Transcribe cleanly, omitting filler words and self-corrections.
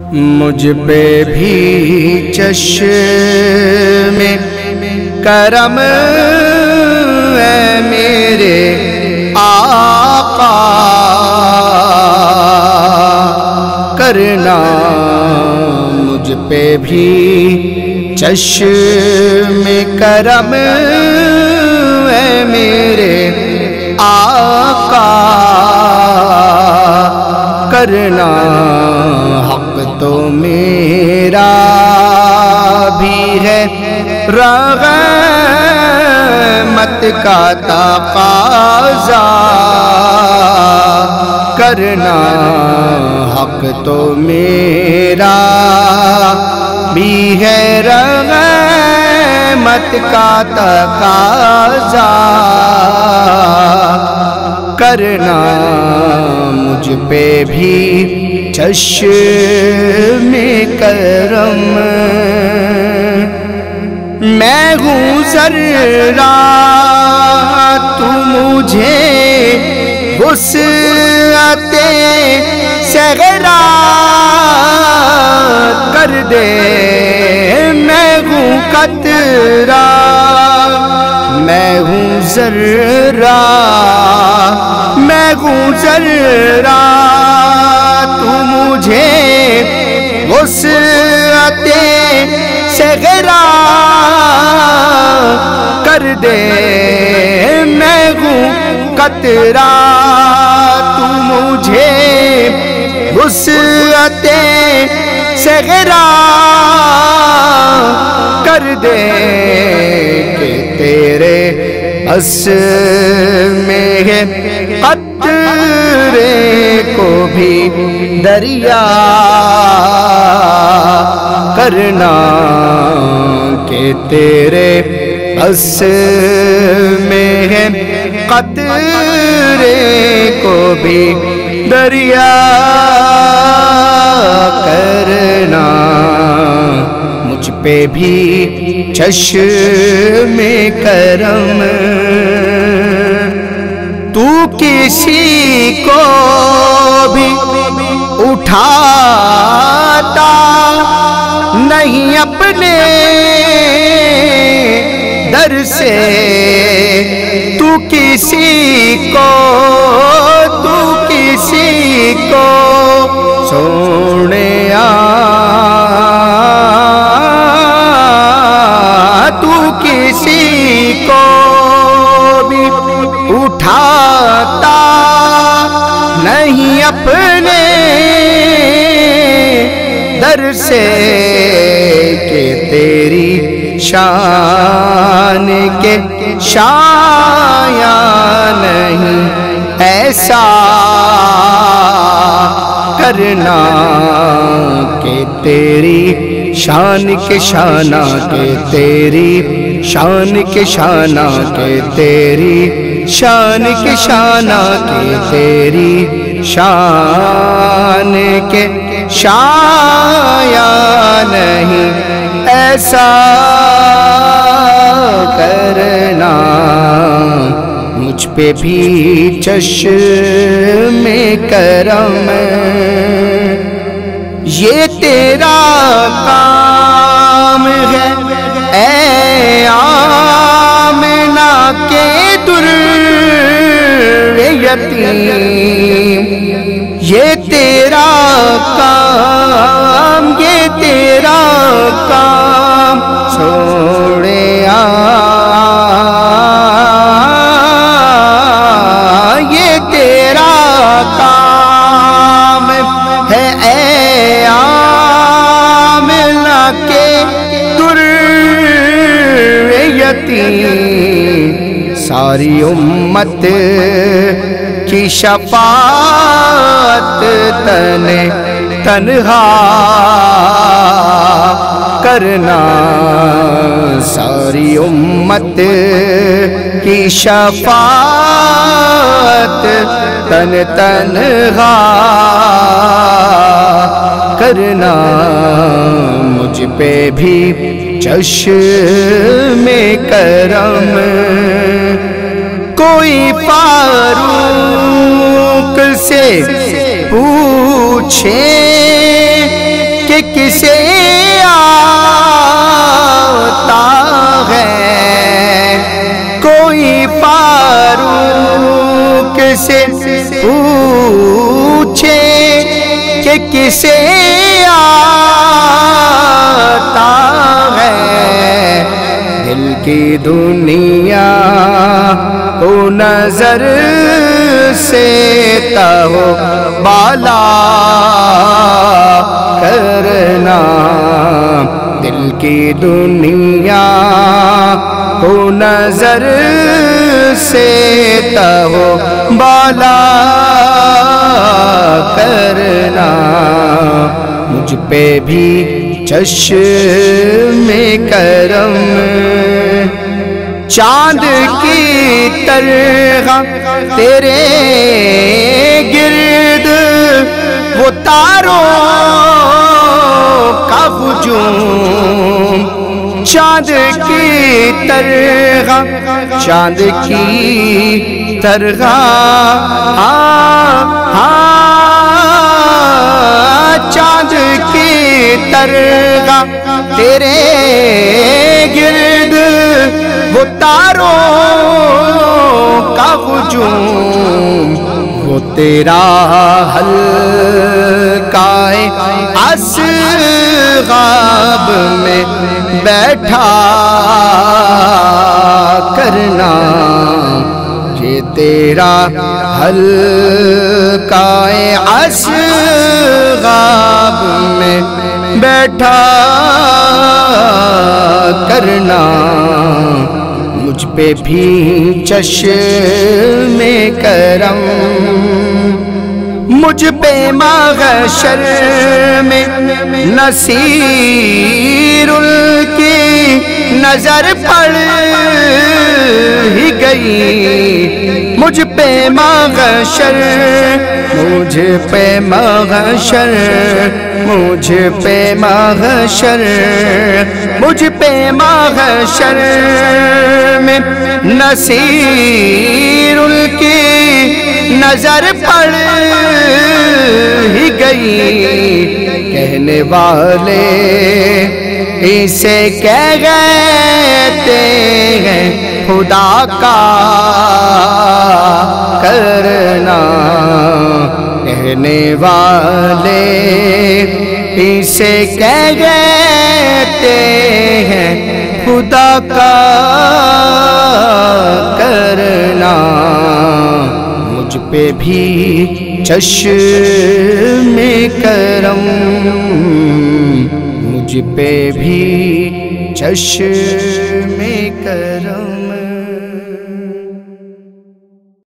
مجھ پہ بھی چشم کرم ہے میرے آقا، کرنا مجھ پہ بھی چشم کرم ہے میرے آقا، کرنا حق تو میرا بھی ہے، رحمت کا تقاضا، کرنا حق تو میرا بھی ہے، رحمت کا تقاضا، کرنا مجھ پہ بھی چشم کرم۔ میں ہوں ذرہ تو مجھے وسعت صغرا کر دے، میں ہوں قطرہ، میں ہوں ذرہ، میں ہوں ذرہ، تو مجھے وسعت صغرا کر دے، میں ہوں قطرہ، تو مجھے وسعت صغرا کر دے، کہ تیرے بس میں ہے قطرے کو بھی دریا کرنا، کہ تیرے بس میں ہے قطرے کو بھی دریا کرنا، مجھ پہ بھی چشم کرم۔ تو کسی کو بھی اٹھاتا نہیں اپنے در سے، تو کسی کو سونیا، تو کسی کو بھی اٹھاتا نہیں اپنے در سے، کہ تیری شان کے شایان نہیں ایسا کرنا، کہ تیری شان کے شانہ، کہ تیری شان کے شانہ، کہ تیری شان کے شانہ، کہ تیری شان کے شایان نہیں ایسا کرنا، مجھ پہ بھی چشم کرم۔ یہ تیرا کام ہے اے آمنہ کے در یتیم، یہ تیرا کام، یہ تیرا کام چھوڑیا، یہ تیرا کام ہے اے آمنہ کے در یتیم، ساری امت کی شفاعت تنہا کرنا، ساری امت کی شفاعت تنہا کرنا، مجھ پہ بھی چشم کرم۔ کوئی فاروق سے پوچھے کسے آتا ہے کوئی فاروق سے پوچھے کہ کسے آتا ہے دل کی دنیا کو نظر سے تہو بالا کرنا دل کی دنیا کو نظر سے تہو بالا کرنا مجھ پہ بھی چشم کرم چاند کی طرح تیرے گرد وہ تاروں کا ہجوم چاند کی طرح چاند کی طرح چاند کی طرح تیرے گرد وہ تاروں کا ہجوم وہ تیرا حلقہ اصحاب میں بیٹھا کرنا یہ تیرا حلقہ اصحاب میں بیٹھا کرنا مجھ پہ بھی چشم کرم مجھ پہ محشر میں نصیر کی نظر پڑ ہی گئی مجھ پہ محشر مجھ پہ محشر مجھ پہ محشر مجھ پہ محشر میں نصیر کی نظر پڑ ہی گئی کہنے والے اسے کہتے ہیں خدا کا کرنا کہنے والے اسے کہتے ہیں خدا کا کرنا مجھ پہ بھی چشم کرم مجھ پہ بھی چشم کرم